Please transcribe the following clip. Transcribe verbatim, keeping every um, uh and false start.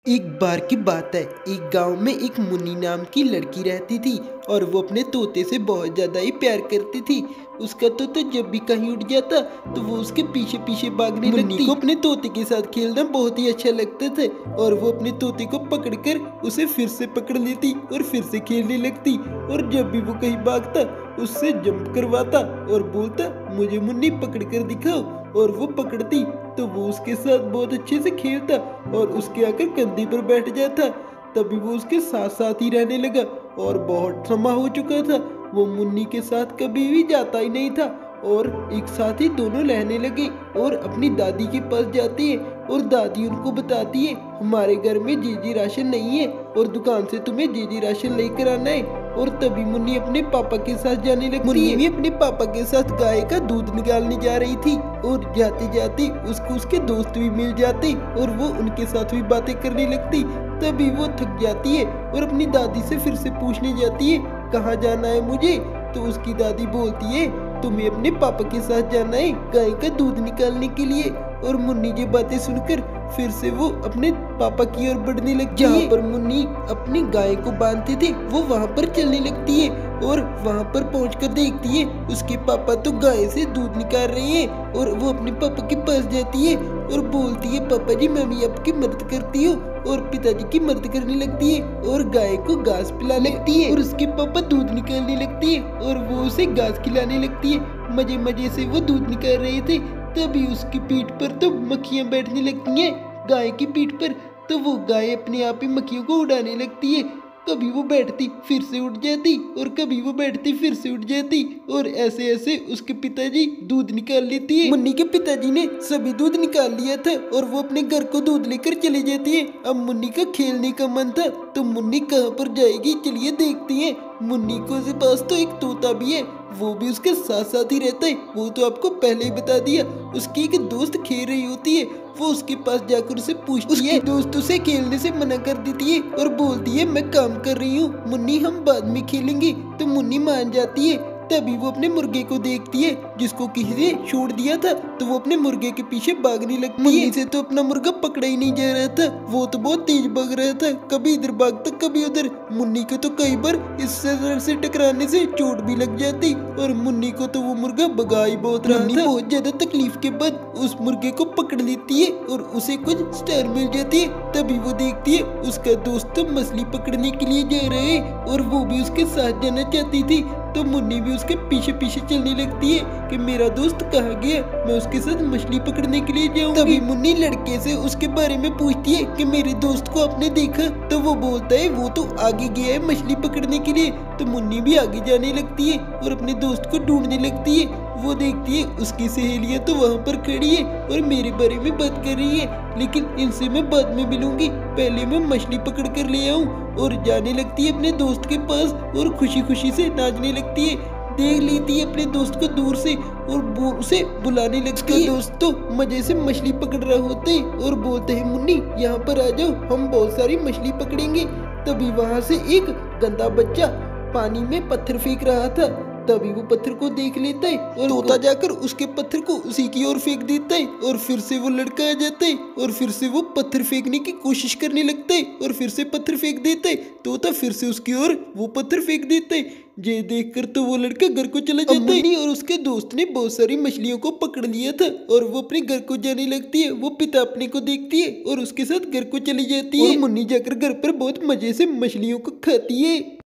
एक बार की बात है, एक गांव में एक मुन्नी नाम की लड़की रहती थी और वो अपने तोते से बहुत ज़्यादा ही प्यार करती थी। उसका तोता जब भी कहीं उड़ जाता तो वो उसके पीछे पीछे भागने लगती। मुन्नी को अपने तोते के साथ खेलना बहुत ही अच्छा लगता था और वो अपने तोते को पकड़कर उसे फिर से पकड़ लेती और फिर से खेलने लगती। और जब भी वो कहीं भागता उससे जंप करवाता और बोलता, मुझे मुन्नी पकड़ कर दिखाओ, और वो पकड़ती तो वो उसके साथ बहुत अच्छे से खेलता और उसके आकर कंधे पर बैठ जाता। तभी वो उसके साथ साथ ही रहने लगा और बहुत समय हो चुका था वो मुन्नी के साथ कभी भी जाता ही नहीं था। और एक साथ ही दोनों रहने लगे और अपनी दादी के पास जाते हैं और दादी उनको बताती है, हमारे घर में जी जी राशन नहीं है और दुकान से तुम्हें जी जी राशन लेकर आना है। और तभी मुन्नी अपने पापा के साथ जाने लगती है। मुन्नी भी अपने पापा के साथ गाय का दूध निकालने जा रही थी और जाते जाते उसको उसके दोस्त भी मिल जाते और वो उनके साथ भी बातें करने लगती। तभी वो थक जाती है और अपनी दादी से फिर से पूछने जाती है, कहाँ जाना है मुझे? तो उसकी दादी बोलती है, तुम्हें अपने पापा के साथ जाना है गाय का दूध निकालने के लिए। और मुन्नी ये बातें सुनकर फिर से वो अपने पापा की ओर बढ़ने लगती है। जहाँ पर मुन्नी अपनी गाय को बांधते थे वो वहाँ पर चलने लगती है और वहाँ पर पहुंचकर देखती है उसके पापा तो गाय से दूध निकाल रहे हैं। और वो अपने पापा के पास जाती है और बोलती है, पापा जी मैं भी आपकी मदद करती हूँ। और पिताजी की मदद करने लगती है और गाय को घास पिलाने लगती है और उसके पापा दूध निकालने लगती है और वो उसे घास खिलाने लगती है। मजे मजे से वो दूध निकाल रहे थे तभी उसकी पीठ पर तो मक्खियां बैठने लगती हैं, गाय की पीठ पर। तो वो गाय अपने आप ही मक्खियों को उड़ाने लगती है। कभी वो बैठती फिर से उठ जाती और कभी वो बैठती फिर से उठ जाती और ऐसे ऐसे उसके पिताजी दूध निकाल लेती है। मुन्नी के पिताजी ने सभी दूध निकाल लिया था और वो अपने घर को दूध लेकर चली जाती है। अब मुन्नी का खेलने का मन था तो मुन्नी कहाँ पर जाएगी, चलिए देखती है। मुन्नी को के पास तो एक तोता भी है, वो भी उसके साथ साथ ही रहता है। वो तो आपको पहले ही बता दिया। उसकी एक दोस्त खेल रही होती है, वो उसके पास जाकर उसे पूछती है, दोस्त उसे खेलने से मना कर देती है और बोलती है मैं काम कर रही हूँ मुन्नी, हम बाद में खेलेंगे। तो मुन्नी मान जाती है। तभी वो अपने मुर्गे को देखती है जिसको किसी ने छोड़ दिया था, तो वो अपने मुर्गे के पीछे भागने लगती है। मुन्नी से तो अपना मुर्गा पकड़ा ही नहीं जा रहा था, वो तो बहुत तेज भाग रहा था, कभी इधर भागता कभी उधर। मुन्नी को तो कई बार इस सर से टकराने से चोट भी लग जाती और मुन्नी को तो वो मुर्गा भगा ही बहुत रहा था। बहुत ज्यादा तकलीफ के बाद उस मुर्गे को पकड़ लेती है और उसे कुछ स्टार मिल जाती है। तभी वो देखती है उसका दोस्त तो मछली पकड़ने के लिए जा रहा है और वो भी उसके साथ जाना चाहती थी। तो मुन्नी भी उसके पीछे पीछे चलने लगती है कि मेरा दोस्त कहाँ गया, मैं उसके साथ मछली पकड़ने के लिए जाऊंगी। तभी मुन्नी लड़के से उसके बारे में पूछती है कि मेरे दोस्त को आपने देखा? तो वो बोलता है वो तो आगे गया है मछली पकड़ने के लिए। तो मुन्नी भी आगे जाने लगती है और अपने दोस्त को ढूंढने लगती है। वो देखती है उसकी सहेलियां तो वहाँ पर खड़ी है और मेरे बारे में बात कर रही है, लेकिन इनसे मैं बाद में मिलूंगी, पहले मैं मछली पकड़ कर ले आऊं। और जाने लगती है अपने दोस्त के पास और खुशी खुशी से नाचने लगती है। देख लेती है अपने दोस्त को दूर से और वो उसे बुलाने लगती है। दोस्त तो मजे से मछली पकड़ रहा होते है और बोलते हैं मुन्नी यहाँ पर आ जाओ, हम बहुत सारी मछली पकड़ेंगे। तभी वहाँ से एक गंदा बच्चा पानी में पत्थर फेंक रहा था। तभी वो पत्थर को देख लेता है और तोता जाकर उसके पत्थर को उसी की ओर फेंक देता है और फिर से वो लड़का आ जाता है और फिर से वो पत्थर फेंकने की कोशिश करने लगता है और फिर से पत्थर फेंक देता है। तोता फिर से उसकी ओर वो पत्थर फेंक देता है। ये देखकर तो वो लड़का घर को चला जाता है और उसके दोस्त ने बहुत सारी मछलियों को पकड़ लिया था और वो अपने घर को जाने लगती है। वो पिता अपने को देखती है और उसके साथ घर को चली जाती है। मुन्नी जाकर घर पर बहुत मजे से मछलियों को खाती है।